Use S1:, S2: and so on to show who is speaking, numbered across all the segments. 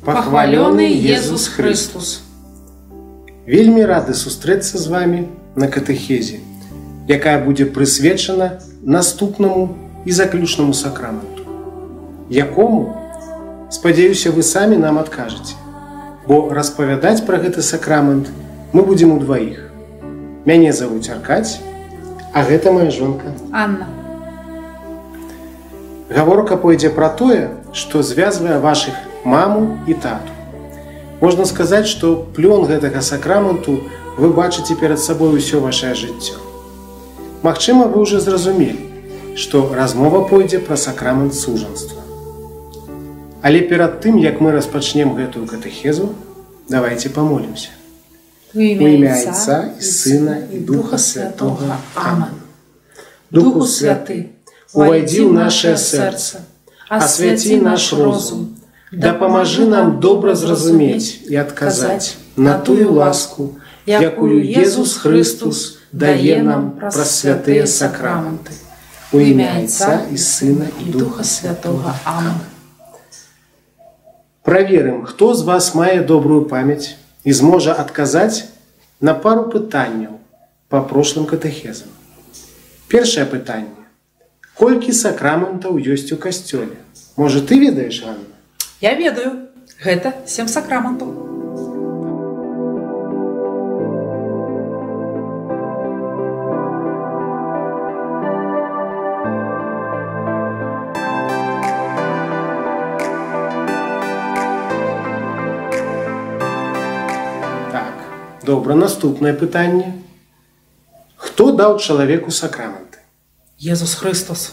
S1: Пахвалёны Езус Христус!
S2: Вельмі рады сустрэцца з вами на катэхезе, якая будзе прысвечана наступнаму і заключнаму сакраменту, якому, спадзяюся, вы самі нам адкажаце, бо распавядаць пра гэты сакрамент мы будзем удваіх. Мяне завуць Аркадзь, а гэта моя жонка
S1: Анна.
S2: Гаворка пойдзе пра тое, што звязвае вашых маму і тату. Можна сказаць, што плён гэтага сакраменту вы бачыце перад сабой усё вашае жыццё. Магчыма, вы ўжо зразумелі, што размова пойдзе пра сакрамент сужанства. Але перад тым, як мы распачнем гэтую катэхезу, давайте помолимся.
S1: У імя Отца
S2: і Сына і Духа Святого. Амин.
S1: Духу Святы, увойди в наше сердце, освяти наш розум, да поможи нам добра зразумець і адказаць на тую ласку, якую Езус Христус дае нам праз святыя сакраменты. У імя Отца і Сына і Духа Святого. Амин.
S2: Праверым, хто з вас мае добрую памяць і зможа адказаць на пару пытанняў па прошлым катэхезам. Першае пытанне. Колькі сакраментаў ёсць у касцёле? Можа, ты ведаеш, Ганна?
S1: Я ведаю. Гэта 7 сакраментаў.
S2: Так, добра, наступнае пытанне. Хто даў чалавеку сакраменты?
S1: Езус Христос.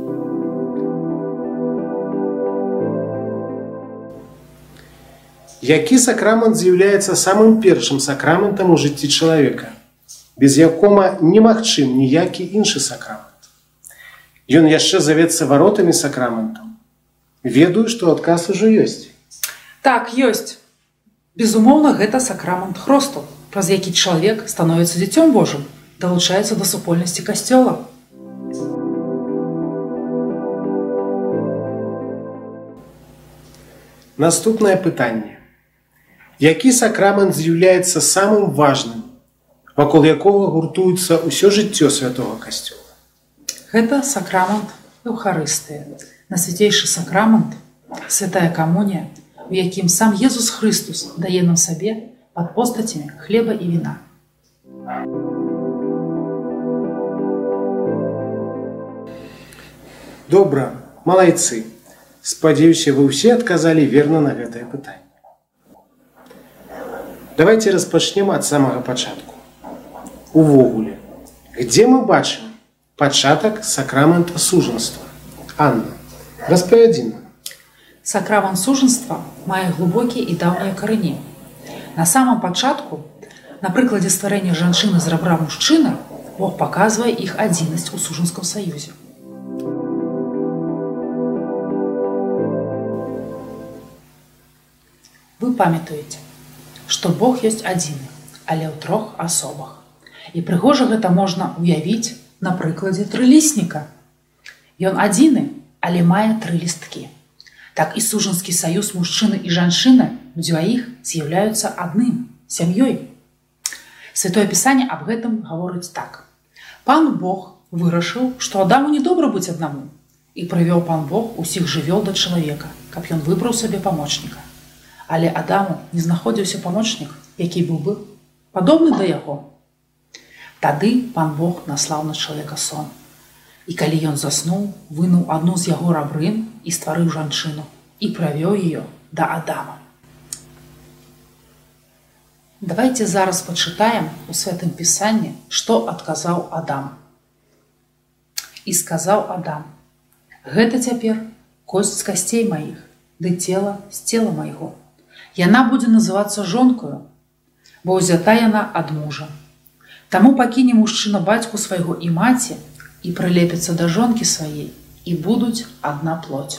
S2: Які сакрамент з'яўляецца самым першым сакраментам у жыцці чалавека, без якога немагчым ніякі іншы сакрамент? Ён яшчэ завецца варотамі сакраментаў. Ведаю, што адказ ужо ёсць.
S1: Так, ёсць. Безумоўна, гэта сакрамент хросту, праз які чалавек становіцца дзіцём Божым, далучаецца да супольнасці касцёла.
S2: Наступнае пытанне. Які сакрамент з'яўляецца самым важным, вакол якога гуртуецца ўсё жыццё святога касцёла?
S1: Гэта сакрамент Еўхарыстыі, найсвяцейшы сакрамент, святая камунія, у якім сам Езус Христус дае нам сабе пад постацямі хлеба і віна.
S2: Добра, малайцы. Спадзяюся, вы ўсе адказалі верна на гэтае пытанне. Давайте распачнем ад самага пачатку. Увогуле, где мы бачым пачатак сакрамента сужанства? Анна, распавядзі нам.
S1: Сакрамент сужанства мае глыбокія і даўнія карані. На самом пачатку, на прыкладзе стварэння жанчыны з рабра мужчыны, Бог паказвае іх адзінасць у сужанскім саюзе. Вы памятаеце, што Бог ёсць адзіны, але ў 3 асобах. І прыгожа гэта можна уявіць на прыкладзе трылістніка. Ён адзіны, але мае 3 лісткі. Так і сужанскі саюз мужчыны і жанчыны удваіх з'яўляюцца адным, сям'ёй. Святое Пісанне аб гэтым гаворыць так. Пан Бог вырашыў, што Адаму недобра быць аднаму, і прывёў Пан Бог усіх жывёл да чалавека, каб ён выбраў сабе памочніка. Але Адаму не знаходзіўся памочнік, які быў бы падобны да яго. Тады Пан Бог наслаў на чалавека сон. І калі ён заснуў, вынуў адну з яго рабрын і стварыў жанчыну, і правёў яе да Адама. Давайте зараз пачытаем у Святым Пісанні, што адказаў Адам. І сказаў Адам: гэта цяпер косць з касцей маіх, ды цела з цела майго. Яна будзе называцца жонкою, бо ўзята яна ад мужа. Таму пакіне мужчына бацьку свайго і маці і прылепіцца да жонкі сваей, і будуць адна плоть.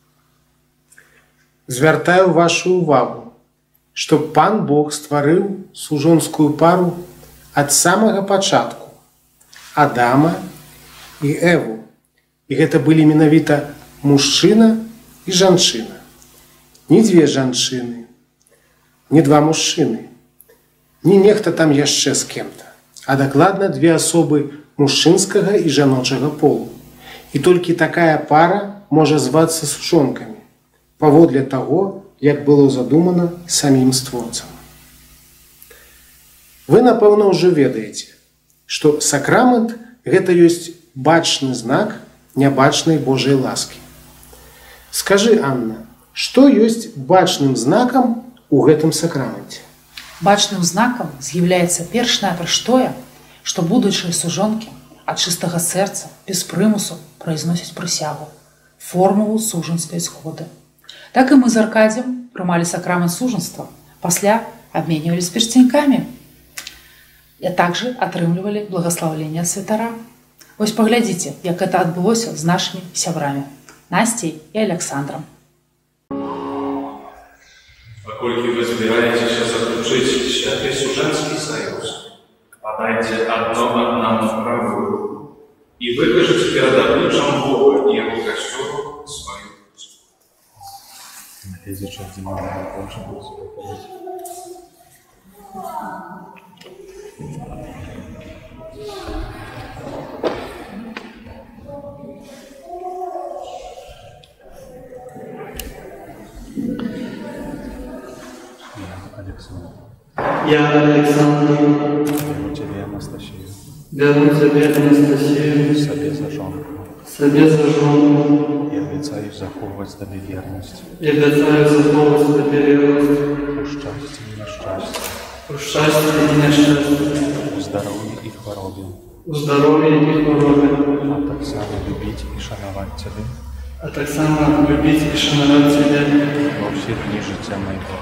S2: Звяртаю вашу увагу, што Пан Бог стварыў сужонскую пару ад самага пачатку Адама і Эву. І гэта былі менавіта мужчына і жанчына. ні дзве жанчыны, ні два мужчыны, ні нехта там яшчэ з кем-то, а дакладна две асобы мужчынскага і жаночага полу. І толькі такая пара можа звацца сужонкамі, паводле таго, як было задумана самім створцам. Вы, напэўна, ўжо ведаеце, што сакрамент – гэта ёсць бачны знак нябачнай Божай ласкі. Скажы, Анна, што ёсць бачным знакам у гэтым сакраменце?
S1: Бачным знакам з'яўляецца перш-наперш тое, што будучыя сужонкі ад чыстага сэрца, без прымусу прайзносяць прысягу, формулу сужанскай згоды. Так і мы з Аркадзем прымалі сакрамент сужанства, пасля абменьвались персцянькамі. І также атрымлівалі благаслаўленне ад святара. Вось паглядзіце, як гэта адбылося з нашымі сябрамі, Насцей і Александром.
S3: Паколькі вы збіраецеся заключыць святы сужэнскі саюз, падайце адно аднаму правую і выкажыце перад абліччам Бога і яго касцёлу сваю
S4: Я, Александр,
S5: беру тебе Анастасию, себе за жену, и обещаю заховывать тебе верность, у счастье и несчастье, у здоровье и хворобе, а так само любить и шановать тебя, во все дни життя моего.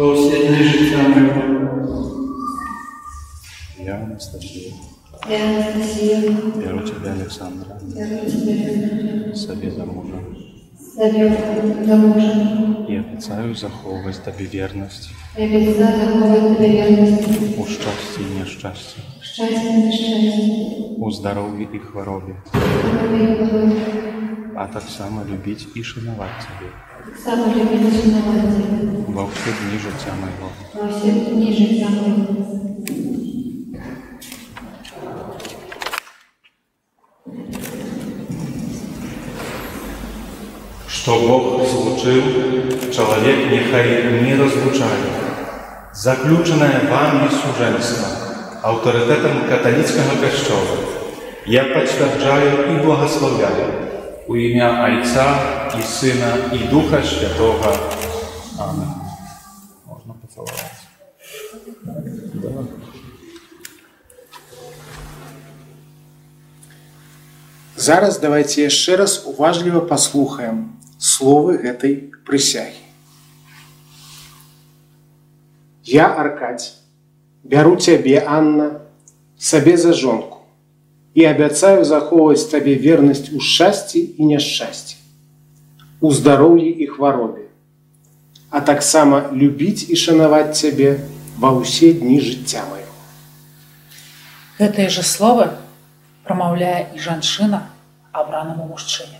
S5: Я, Анастасия, беру тебя, Александра, себе за мужа, и обещаю заховывать тебе верность, у счастье и несчастье, у здоровье и хворобе, а так само любить и шановать тебя во все дни життя моего.
S3: Что Бог злучил, человек нехай не разлучает. Заключенное вами суженство авторитетом католицкого костела я подтверждаю и благословляю у имя Отца и Сына и Духа Святого. Аминь. Можно поцеловать. Да.
S2: Зараз давайте яшчэ раз уважліва паслухаем словы гэтай прысягі. Я, Аркадь, бяру цябе, Анна, сабе за жонку і абяцаю захоўваць табе вернасць у шчасці і няшчасці, у здароўі і хваробе, а таксама любіць і шанаваць цябе ва ўсе дні жыцця майго.
S1: Гэтыя же словы прамаўляе і жанчына абранаму мужчыне.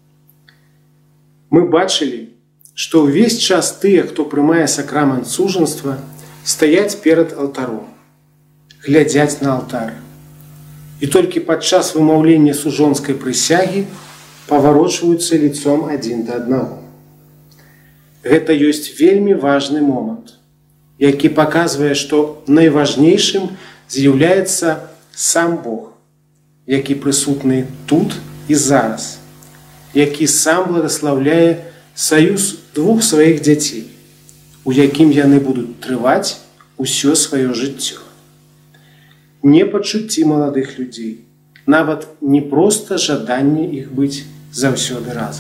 S2: Мы бачылі, што ўвесь час тыя, хто прымае сакрамент сужанства, стаяць перад алтаром, глядзяць на алтар. І толькі падчас вымаўлення сужонскай прысягі паварочваюцца лицом адзін да аднаго. Гэта ёсць вельмі важны момант, які паказвае, што найважнейшым з'яўляецца сам Бог, які прысутны тут і зараз, які сам благаслаўляе саюз двух сваіх дзяцей, у якім яны будуць трываць усё сваё жыццё. Не пачуцці маладых людзей, нават не проста жаданне іх быць заўсёды разам.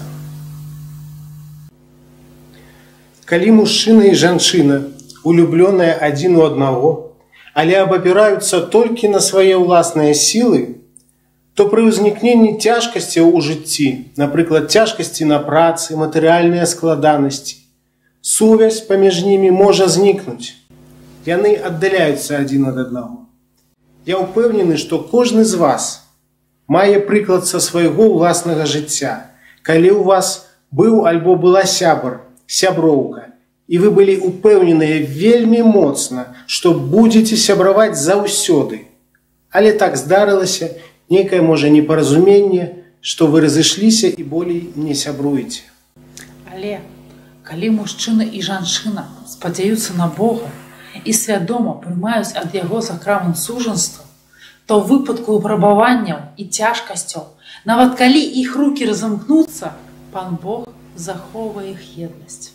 S2: Калі мужчына і жанчына, улюблёныя адзін у аднаго, але абапіраюцца толькі на свае ўласныя сілы, то пры ўзнікненні цяжкасцяў у жыцці, напрыклад, цяжкасці на працы, матэрыяльныя складанасці, сувязь паміж імі можа знікнуць. Яны аддаляюцца адзін ад аднаго. Я ўпэўнены, што кожны з вас мае прыклад са свайго ўласнага жыцця, калі ў вас быў альбо была сябар, сяброўка, і вы былі упэўненыя вельмі моцна, што будзеце сябраваць заўсёды. Але так здарылася, нейкае можа непаразуменне, што вы разышліся і болей не сябруеце.
S1: Але калі мужчына і жанчына спадзяюцца на Бога і свядома прымаюць ад яго сакрамент сужанства, то ў выпадку выпрабаванняў і цяжкасцяў, нават калі іх рукі разамкнуцца, Пан Бог захоўвае іх еднасць.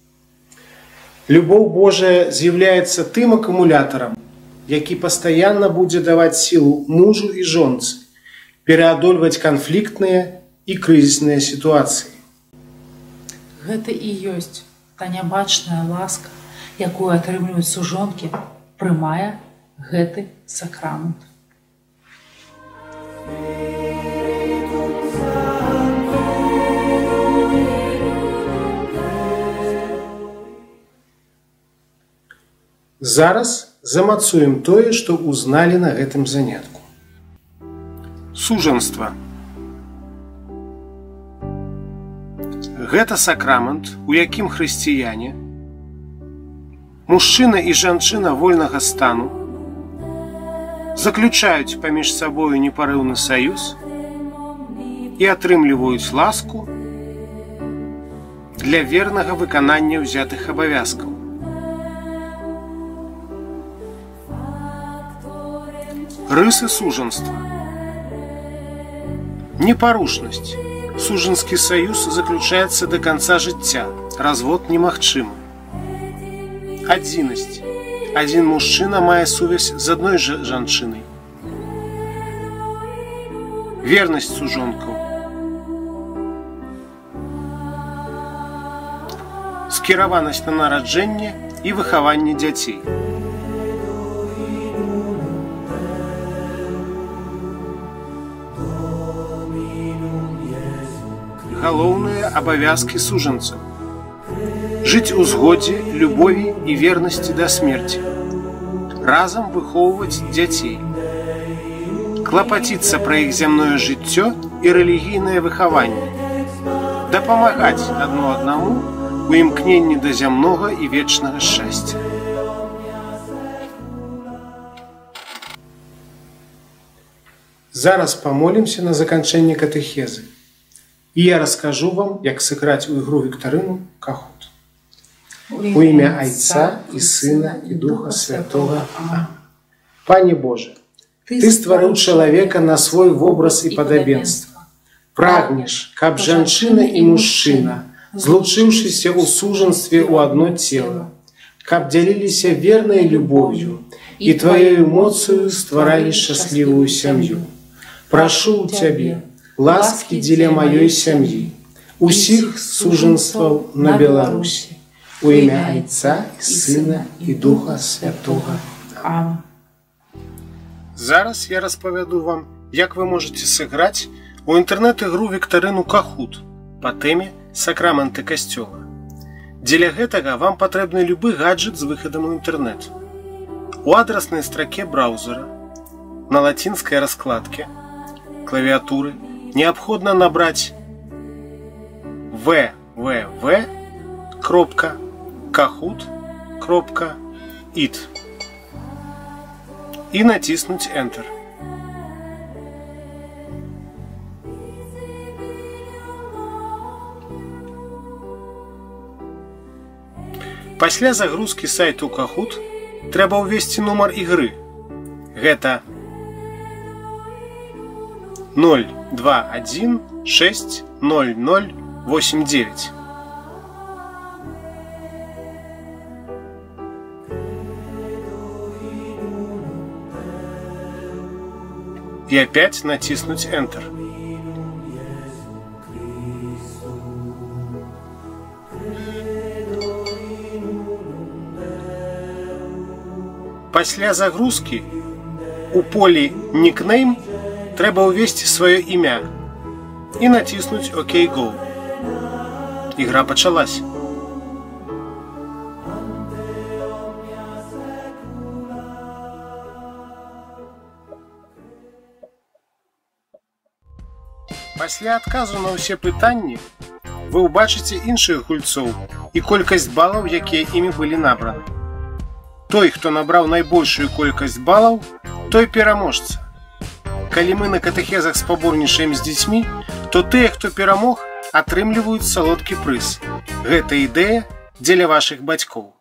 S2: Любоў Божая з'яўляецца тым акумулятарам, які пастаянна будзе даваць сілу мужу і жонцы, пераадольваць канфліктныя і крызісныя сітуацыі.
S1: Гэта і ёсць та нябачная ласка, якую атрымліваюць сужонкі, прымае гэты сакрамент.
S2: Зараз замацуем тое, што ўзналі на гэтым занятку. Сужанства. Гэта сакрамент, у якім хрысціяне, мужчына і жанчына вольнага стану заключаюць паміж сабою непарыўны саюз і атрымліваюць ласку для вернага выканання ўзятых абавязкаў. Рысы сужанства. Непарушнасць. Сужанскі саюз заключаецца да канца жыцця. Развод немагчымы. Адзінасць. Адзін мужчына мае сувязь з адной жанчынай. Вернасць сужонкаў. Скіраванасць на нараджэнне і выхаванне дзяцей. Галоўныя абавязкі сужанцаў. Жыць у згодзе, любові і вернасці да смерці. Разам выхоўваць дзяцей. Клапаціцца пра іх зямное жыццё і рэлігійнае выхаванне. Дапамагаць адно аднаму у імкненні да зямнога і вечнага шчасця. Зараз памолімся на заканчэнне катэхезы. І я раскажу вам, як сыграць у ігру віктарыну Кахут. У імя Айца і Сына і Духа Святога. Амин. Пане Боже, Ты стварыў чалавека на свой вобраз і падабенства. Прагнеш, каб жанчына і мужчына, злучыўшыся ў сужанстве ў адно цела, каб дзяліліся вернай любоўю і Тваёю моцаю стваралі шчаслівую сям'ю. Прашу ў Цябе, ласкі дзеля маёй сям'і, усіх сужанстваў на Беларусі. У імя Айца і Сына і Духа Святога. Амин. Зараз я распавяду вам, як вы можете сыграць у інтэрнэт-ігру віктарыну Кахут па тэме сакраменты касцёла. Дзеля гэтага вам патрэбны любы гаджет з выхадам у інтэрнэт. У адраснай строке браузера на лацінскай раскладке клавіатуры необходимо набрать www.kahoot.it и натиснуть Enter. Пасля загрузки сайту Kahoot трэба ўвесці нумар ігры. Гэта 021600089. И опять натиснуть Enter. Пасля загрузки у полі «Никнейм» трэба ўвесці сваё імя і націснуць «ОК Go». Ігра пачалась. Пасля адказу на ўсе пытанні вы ўбачыце іншых гульцоў, і колькасць балаў, якія імі былі набраны. Той, хто набраў найбольшую колькасць балаў, той пераможца. Калі мы на катэхезах спаборнічаем з дзецьмі, то тыя, хто перамог, атрымліваюць салодкі прыз. Гэта ідэя дзеля вашых бацькоў.